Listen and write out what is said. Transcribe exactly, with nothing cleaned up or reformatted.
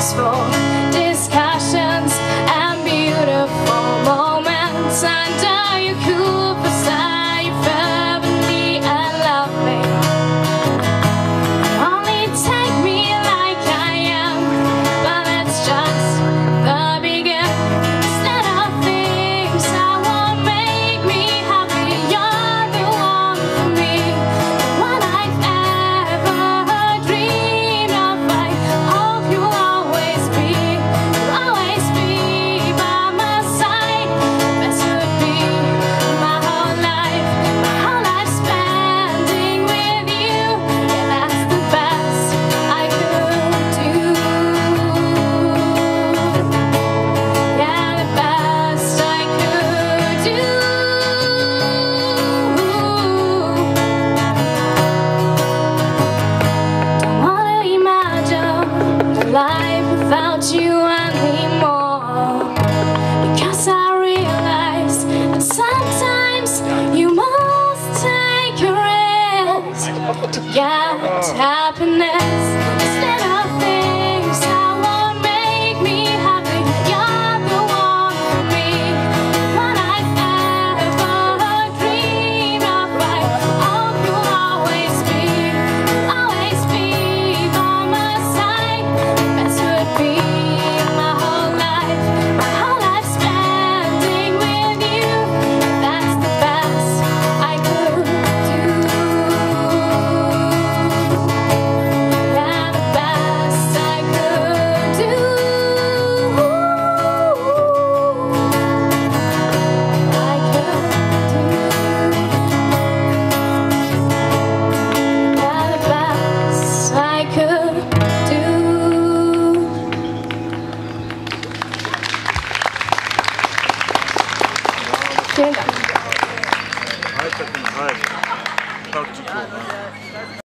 peaceful discussions and beautiful moments under your cool facade. You fervently and love me. Only take me like I am, but it's just the beginning. Instead of things that won't make me happy, you're the one for me, the one I've ever dreamed of. I hope you'll always be, you'll always be by my side. This would be my whole life, my whole life spending with you. Yeah, that's the best I could do. Yeah, the best I could do. Don't wanna imagine a life without you anymore, because I realize that sometimes you must take a risk to get happiness. Instead of things that won't make me happy, you're the one for me, the one I've ever dreamed of. I hope you'll always be, you'll always be by my side. This would be my whole life, my whole life spending with you. That's the best I could do. Yeah, the best I could do. I could do. Yeah, the best I could do. Vielen Dank. Halt, das ist halt.